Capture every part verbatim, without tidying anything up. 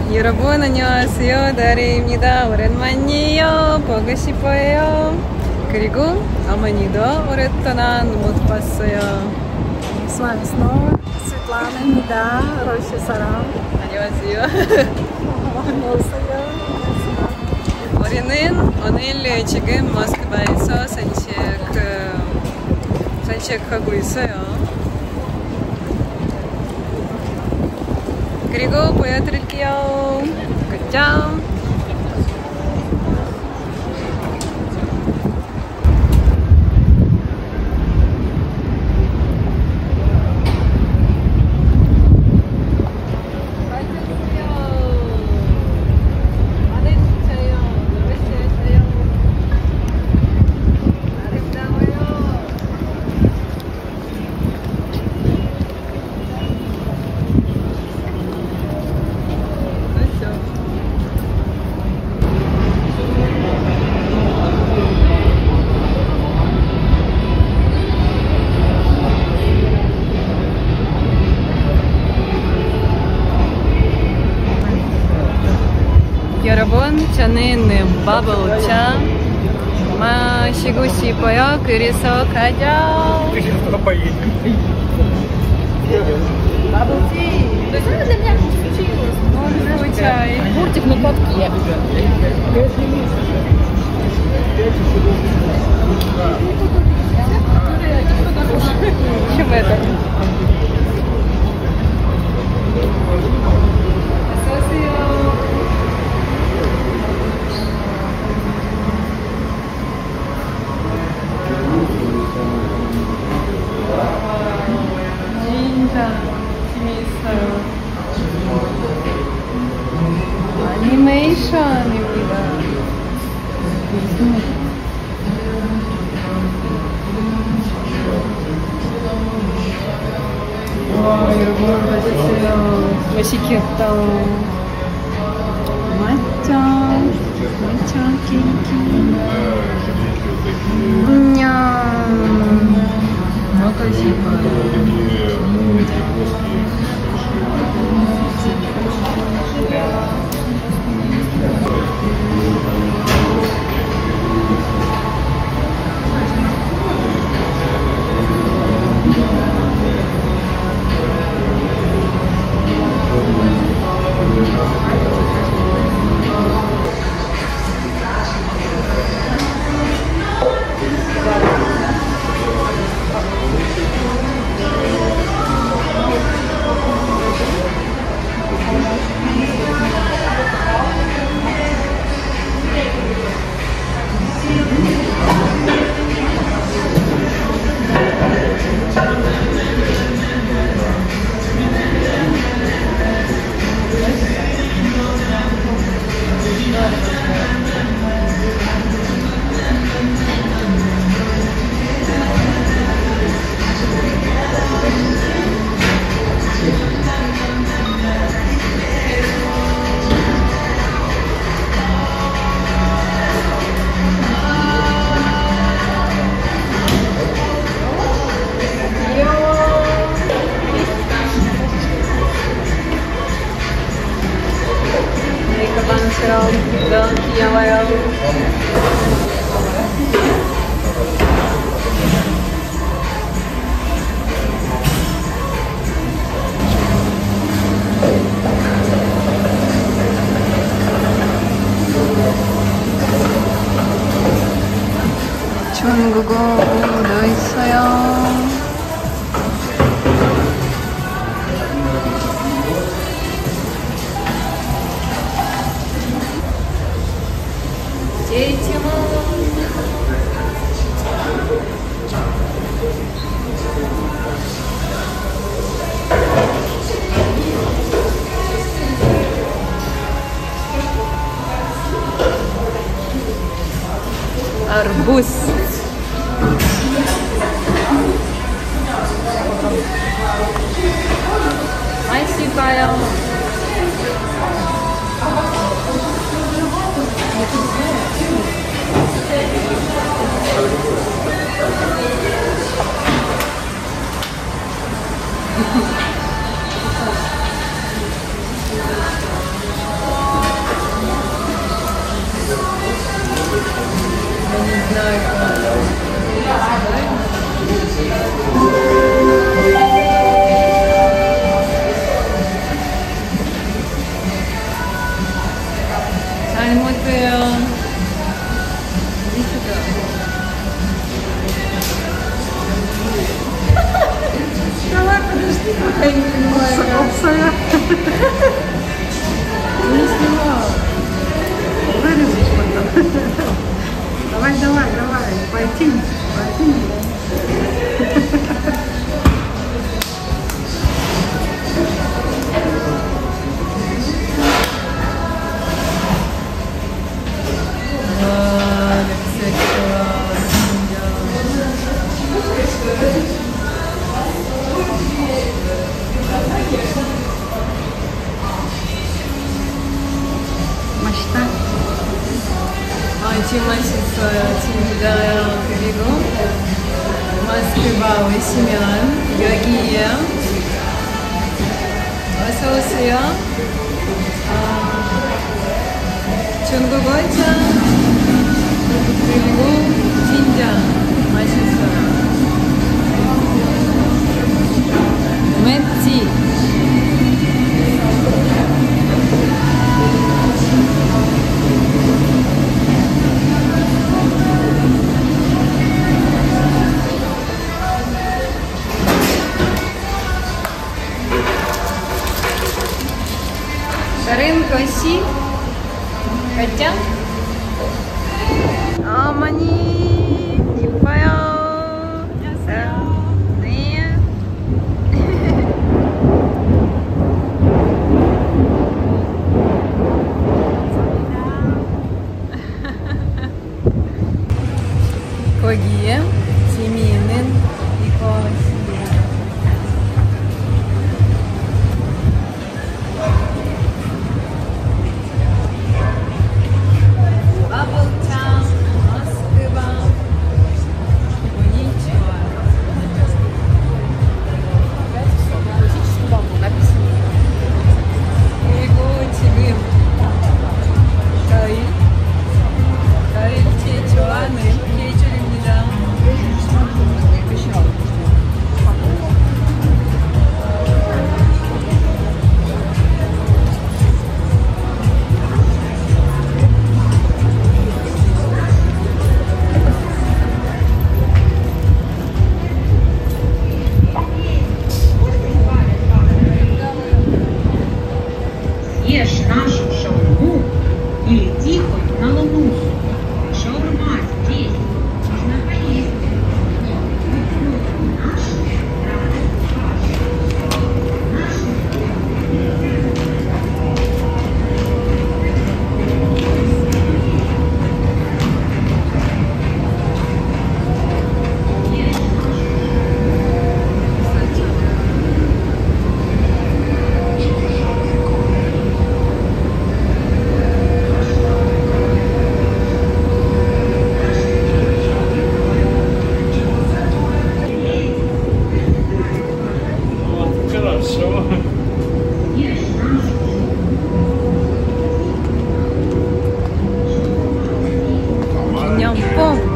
여러분 안녕하세요. 다리입니다. 오랜만이에요. 보고 싶어요. 그리고 어머니도 오랫동안 못 봤어요. С вами снова Светлана, Роща Сарам. 안녕하세요. 안녕하세요. 우리는 오늘 지금 모스크바에서 산책, 산책하고 있어요. 그리고 보여드릴게요. 굿잡. 여러분, 저는 버블차 마시고 싶어요. 그래서 가자. 그래서 поедем. Бабл-ти. То есть это для меня случилось. Он скучает. Буртик на катке. Чем это? 진짜 재밌어요. 애니메이션입니다. 와, 여러분 봐주세요. 맛있겠다. 맛있죠? 맛있죠? 킹킹. 안녕. 먹고 싶어요. 메이크업처럼 너무 귀여워요. 중국어도 있어요. Арбуз. 맛있어요. Не снимала. Вырезать потом. Давай, давай, давай. Пойти, пойти. 맛있다. очень 맛있어요, 진짜요. 그리고 모스크바 오시면 여기에요. 어서 오세요. 아, 중국어 짠. 그리고 진짜 맛있어요. 맵지? 다른 것이 가장 어머니 이뻐요. 안녕하세요. 네. 거기에 재미있는 이것이 Ешь нашу шаурму и лети хоть на луну. Шаурма здесь, можно поесть. 기념품.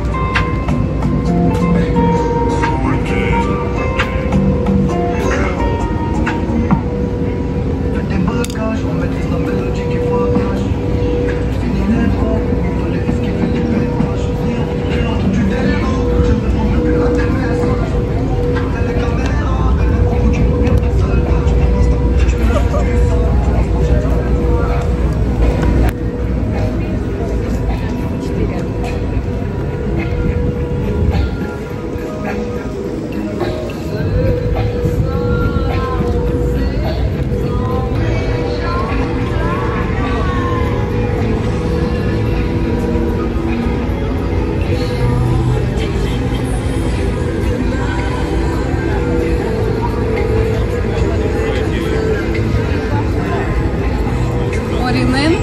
우리는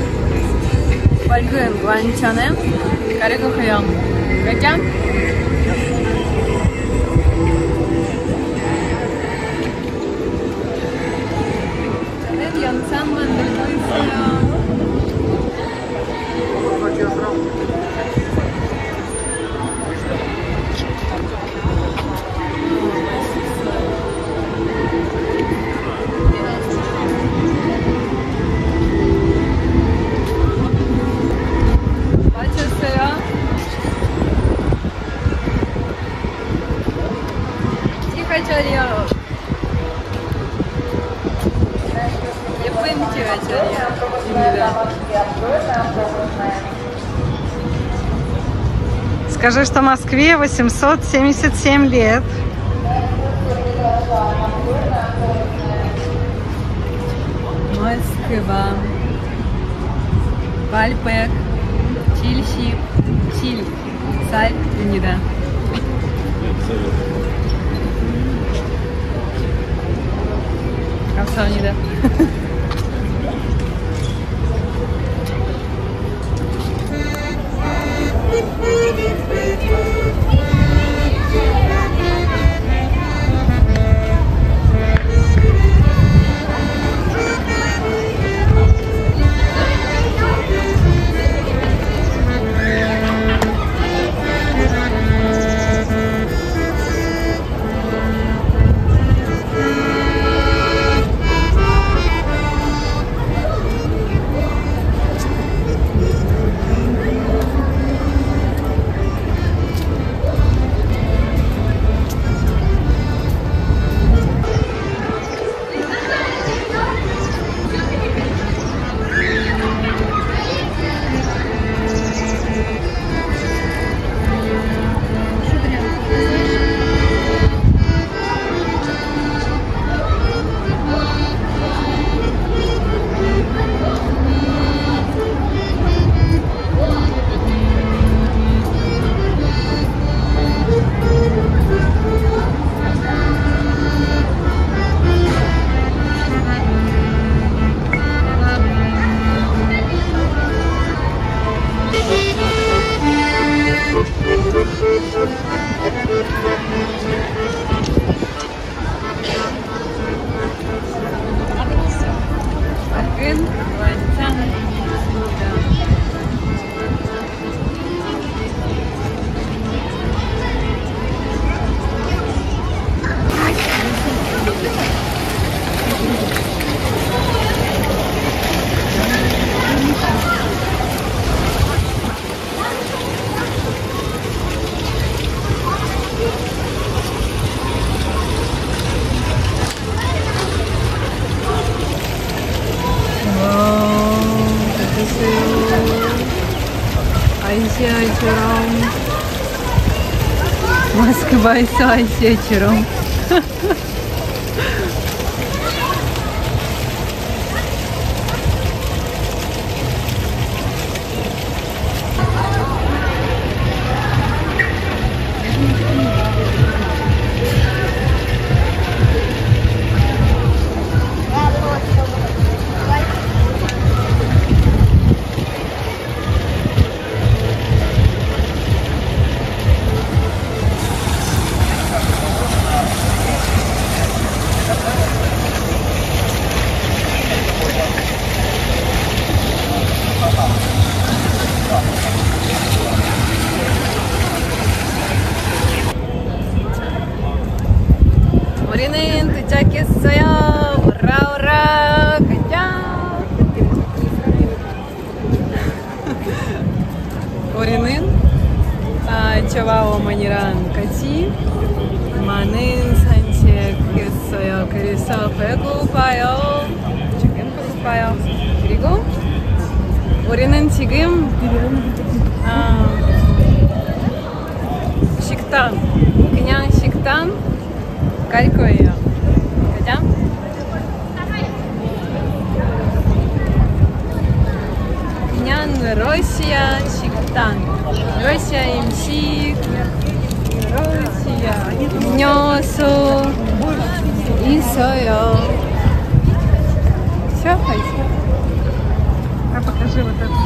밝은 완천은 그리고 그냥 그냥 저는 영상 만들고 있어요. 예쁜 Скажи, что Москве восемьсот семьдесят семь лет. Москва. Пальпек. Чильщик. Чиль. Саль. Юнида. 감사합니다. 아시아처럼 모스크바에서 아시아처럼 우리는 도착했어요. 오라 오라 가자. 우리는 아, 저와어머니랑 같이 많은 산책했어요. 그래서 배고파요. 지금 배고파요. 그리고 우리는 지금 아, 식당, 그냥 식당 갈 거예요. 가자. 그냥 러시아 식당, 러시아 음식, 러시아 음료수 있어요. Все, пойдем. А покажи вот это.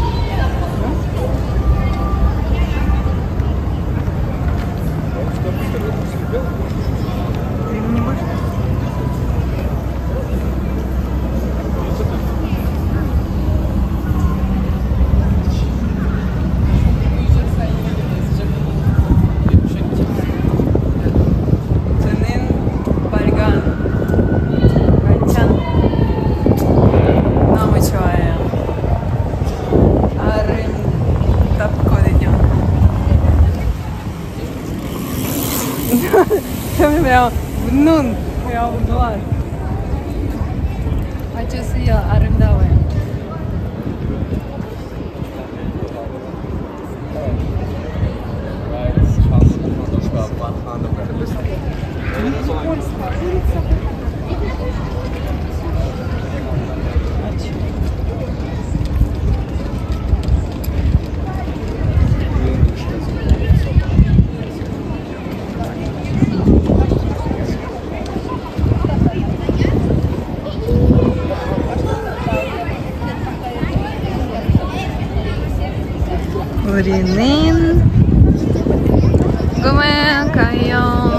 Не можешь? 그러면 웃는 그냥 웃는. 아 해주세요. 아름다워요. 우리는 꿈을 가요.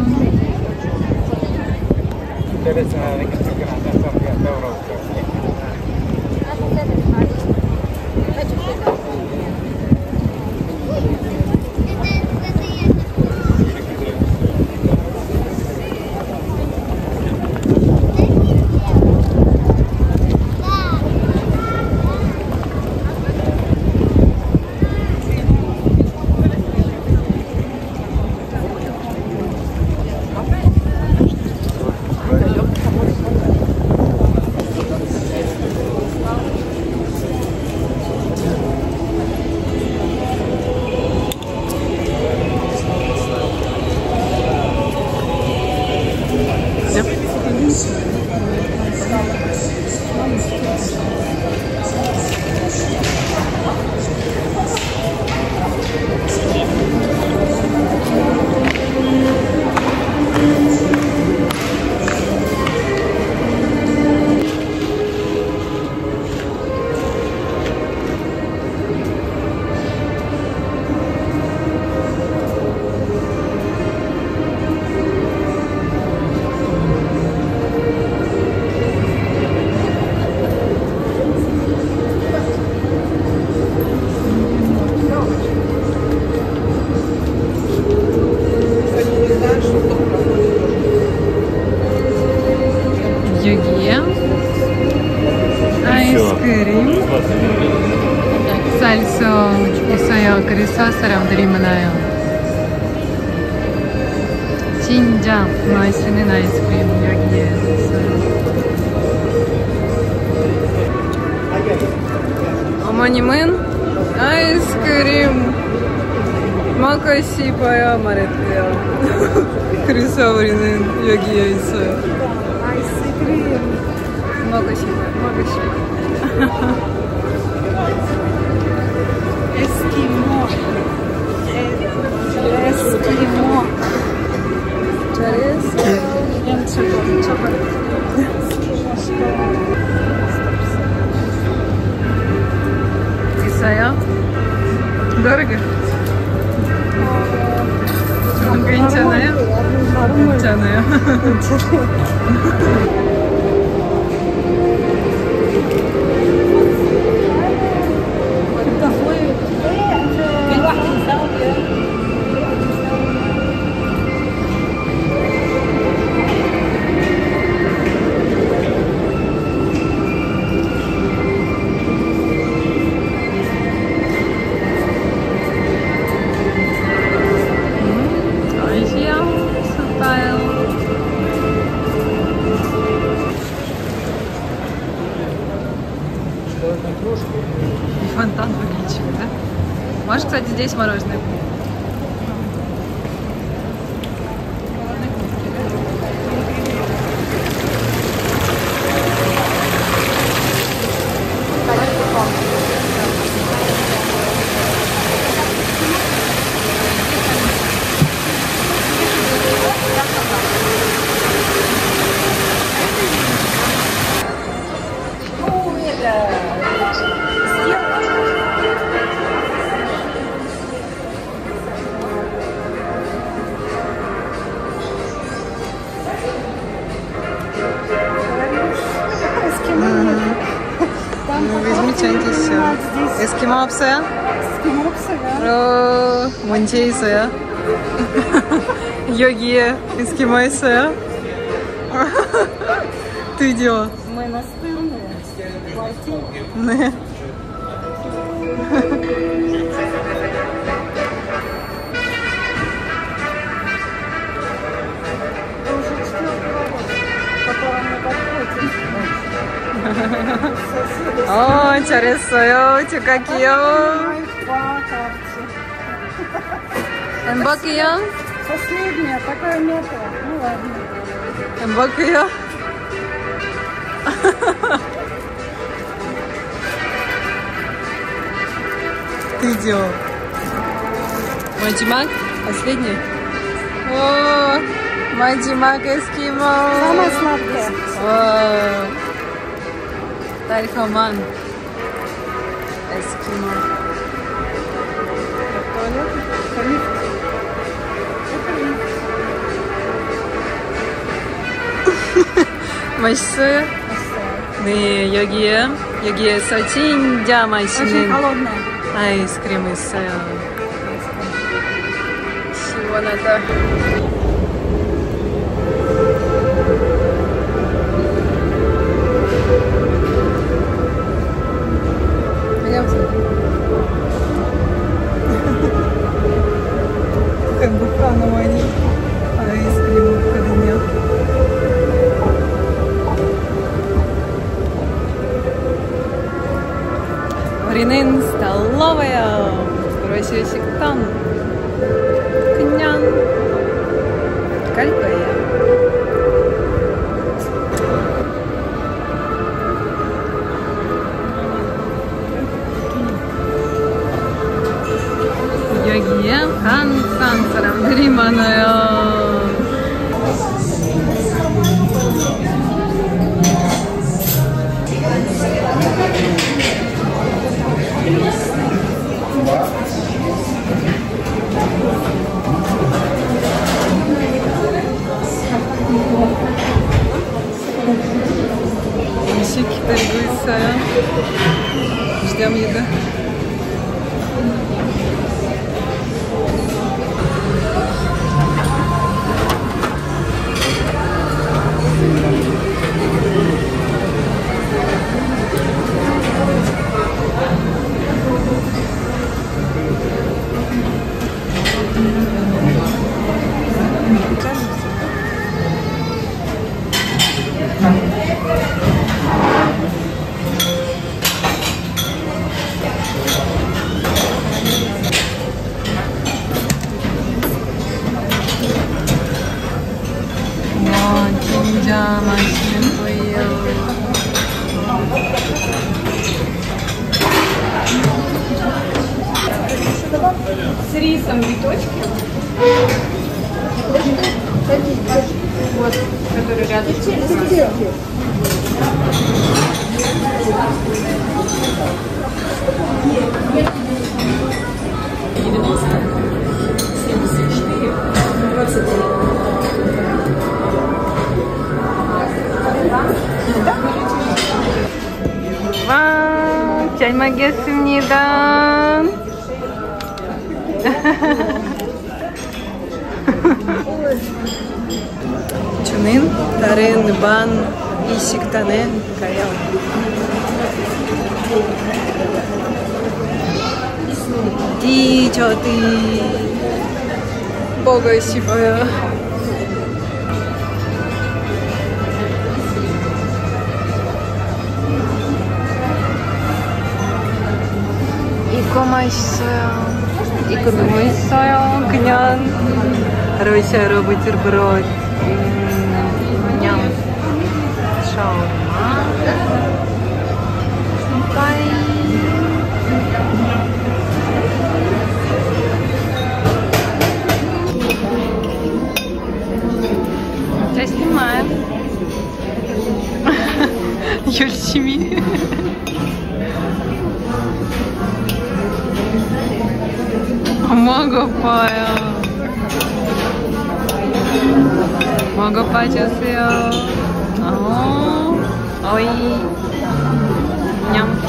Йогия. 아이스크림. 쌀수 있어요. 그래서 사람들이 많아요. 진짜 맛있는 아이스크림 여기에 있어요. 어머님은 아이스크림 먹고 싶어요 말했대요. 그래서 우리는 여기에 있어요. 아이스크림 먹고 싶어요. 먹고 싶어요. 에스키모. 에스키모. 잘했어. 그냥 저거 저거. 있어요? дорого? 좀 괜찮아요? 괜찮아요. Фонтан выключили, да? Может, кстати, здесь мороженое будет. Возьмите все. 에스키모 없어요? 에스키모 없어요. 어, 문제 있어요? 여기에 에스키모 있어요? 드디어. Мы настырные. 네. Это уже четвертый вопрос, который мы подходим. О, 잘했어요. 축하해요. 행복해요? Последняя, такая мертвая. Ну ладно. 행복해요? Идем. 마지막? последний? О, 마지막 эскимо. Самая сладкая. О, 달콤한 эскимо. 맛있어요? 네, 여기에 여기에서 진짜 Очень 맛있는 холодная. 아이스크림 있어요. 시원하다. Как бы в Кануане а이스크림 있거든요. 우리는 столовая, 그릇이 식당. 그냥 갈 거예요. 여기에 한국 사람들이 많아요. 음식 기다리고 있어요. ждем еды. 와, 진짜 맛있는 거예요. С рисом биточки. Вот, который рядом. 와, 잘 먹겠습니다. 저는 다른 반 이 식당에 가요. 디저트 먹고 싶어요. 이거 맛있어요. 이거 너무 있어요. 그냥 러시아로 부терброд. 그냥 샤오마. 빠이. 잘 снимаем. 열심히. 먹어봐요. 먹어봐주세요. 어, 어이, 냠.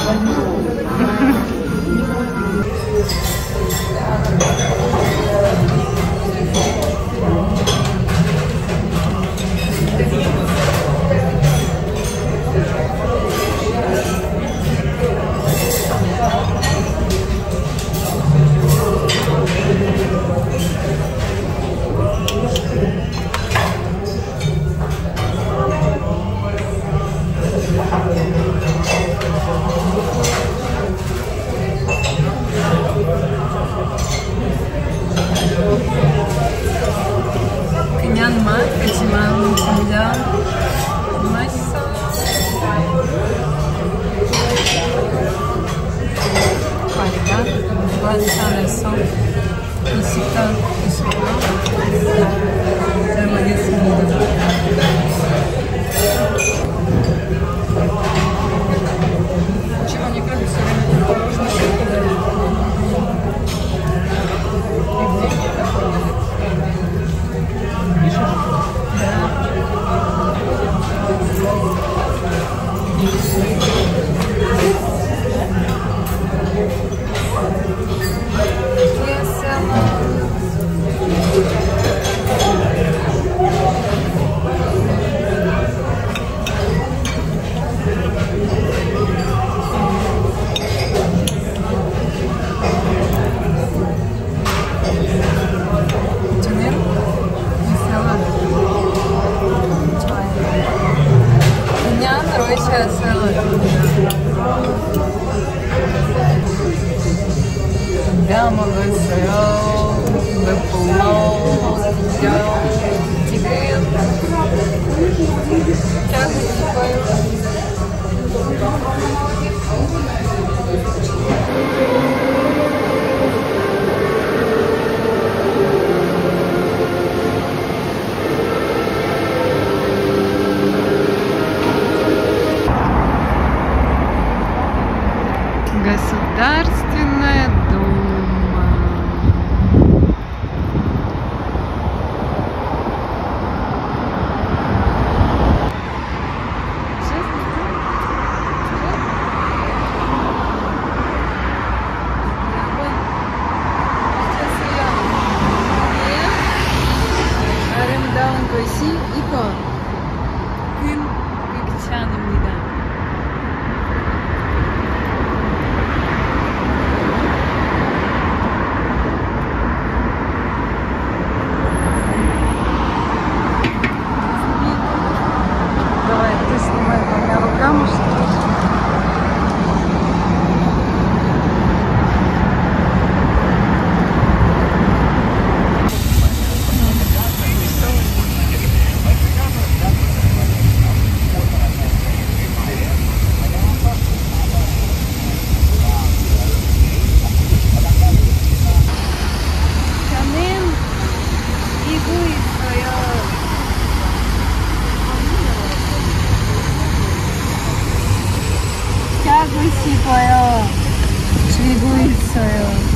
Чего мне кажется, время положено Прямо высел, выплыл, взял тебе тягость свою. Государственная дума. 아름다운 것이 이곳 큰 극찬입니다. Давай, ты снимай двумя руками, что ли? 저는 뛰고 있어요. 자고 싶어요. 쉬고 있어요.